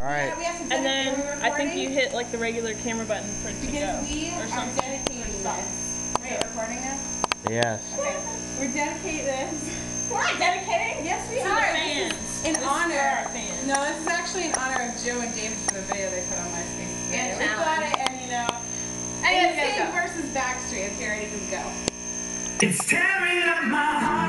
All right. Yeah, we have to And then I think you recording hit like the regular camera button for it to go. because we or are something. dedicating this. Wait, recording now? Yes. Okay. We're dedicating this. We're not dedicating. Yes, we to are. the fans. In This honor. is for our fans. No, this is actually in honor of Joe and David for the video they put on MySpace today. And We got it, and you know, And NSYNC go. versus Backstreet. Okay, ready to go. It's tearing up my heart.